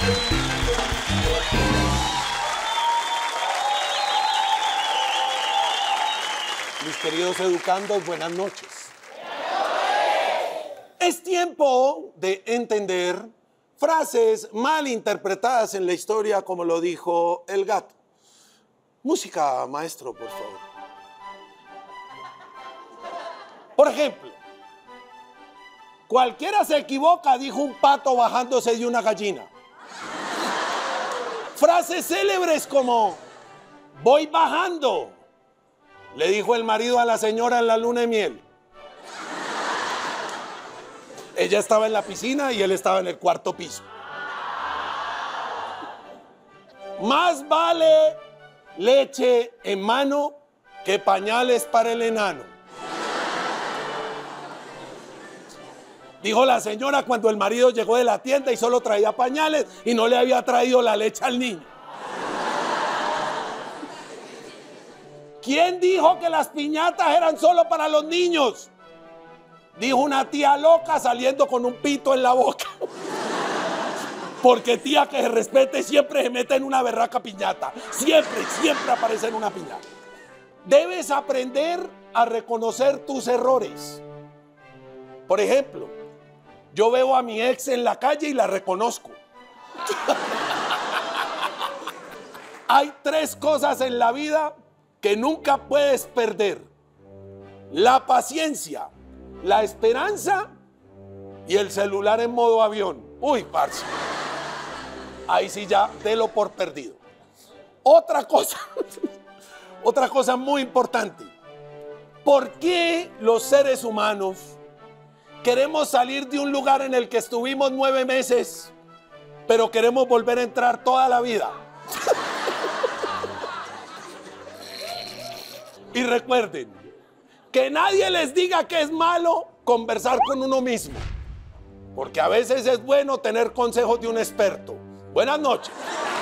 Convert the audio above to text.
Mis queridos educandos, buenas noches. Es tiempo de entender frases mal interpretadas en la historia, como lo dijo el gato. Música, maestro, por favor. Por ejemplo, cualquiera se equivoca, dijo un pato bajándose de una gallina. Frases célebres como, voy bajando, le dijo el marido a la señora en la luna de miel. Ella estaba en la piscina y él estaba en el cuarto piso. Más vale leche en mano que pañales para el enano, dijo la señora cuando el marido llegó de la tienda y solo traía pañales y no le había traído la leche al niño. ¿Quién dijo que las piñatas eran solo para los niños? Dijo una tía loca saliendo con un pito en la boca. Porque tía que se respete siempre se mete en una berraca piñata. Siempre, siempre aparece en una piñata. Debes aprender a reconocer tus errores. Por ejemplo, yo veo a mi ex en la calle y la reconozco. Hay 3 cosas en la vida que nunca puedes perder: la paciencia, la esperanza y el celular en modo avión. Uy, parce. Ahí sí ya délo por perdido. Otra cosa muy importante. ¿Por qué los seres humanos queremos salir de un lugar en el que estuvimos 9 meses, pero queremos volver a entrar toda la vida? Y recuerden, que nadie les diga que es malo conversar con uno mismo, porque a veces es bueno tener consejos de un experto. Buenas noches.